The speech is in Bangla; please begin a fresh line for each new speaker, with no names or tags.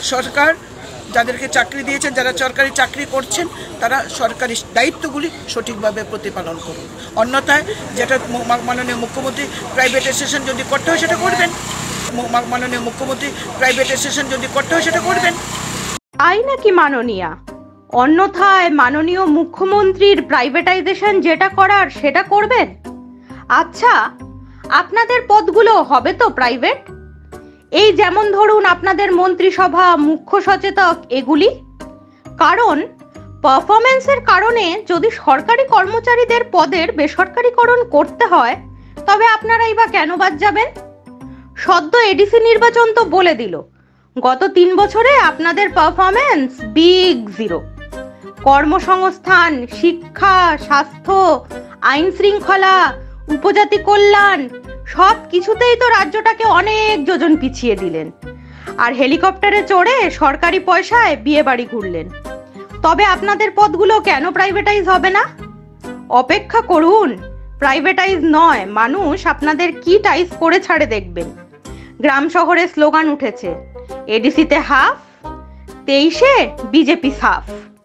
সরকার যাদেরকে চাকরি দিয়েছেন, যারা সরকারি চাকরি করছেন, তারা সরকারি দায়িত্বগুলি সঠিকভাবে প্রতিপালন করুন। অন্যথায় যেটা মাননীয় মুখ্যমন্ত্রী প্রাইভেটাইজেশন যদি করতে হয় সেটা করবেন, মাননীয় মুখ্যমন্ত্রী প্রাইভেটাইজেশন যদি করতে হয় সেটা করবেন।
তাই নাকি মাননীয়া? অন্যথায় মাননীয় মুখ্যমন্ত্রীর প্রাইভেটাইজেশন যেটা করার সেটা করবেন? আচ্ছা, আপনাদের পদগুলো হবে তো প্রাইভেট? এই যেমন ধরুন আপনাদের মন্ত্রিসভা, মুখ্য সচেতক, এগুলি। কারণ পারফরমেন্সের কারণে যদি সরকারি কর্মচারীদের পদের বেসরকারিকরণ করতে হয়, তবে আপনারাই বা কেন বাদ যাবেন? সদ্য এডিসি নির্বাচন তো বলে দিল গত 3 বছরে আপনাদের পারফরমেন্স বিগ জিরো। কর্মসংস্থান, শিক্ষা, স্বাস্থ্য, আইন শৃঙ্খলা, উপজাতি কল্যাণ সব কিছুতেই তো রাজ্যটাকে অনেক যোজন পিছিয়ে দিলেন। আর হেলিকপ্টারে চড়ে সরকারি পয়সায় বিয়ে বাড়ি ঘুরলেন। তবে আপনাদের পদগুলো কেন প্রাইভেটাইজ হবে না? অপেক্ষা করুন, প্রাইভেটাইজ নয়, মানুষ আপনাদের কি টাইজ করে ছাড়ে দেখবেন। গ্রাম শহরে স্লোগান উঠেছে, এডিসিতে হাফ, 23-এ বিজেপি সাফ।